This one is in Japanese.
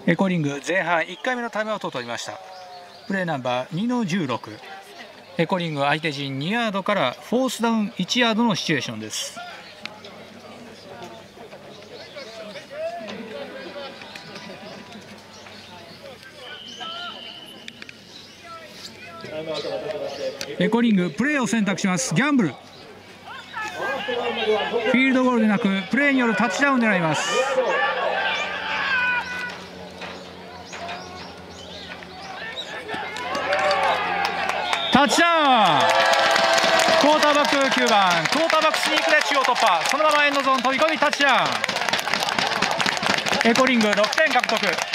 エコリング前半1回目のタイムアウトを取りました。プレーナンバー2の16、エコリング相手陣2ヤードからフォースダウン1ヤードのシチュエーションです。エコリングプレーを選択します。ギャンブル、フィールドゴールでなくプレーによるタッチダウンを狙います。タッチダウン。クォーターバック9番、クォーターバックスニークで中央突破、そのままエンドゾーン飛び込みタッチダウン。エコリング6点獲得。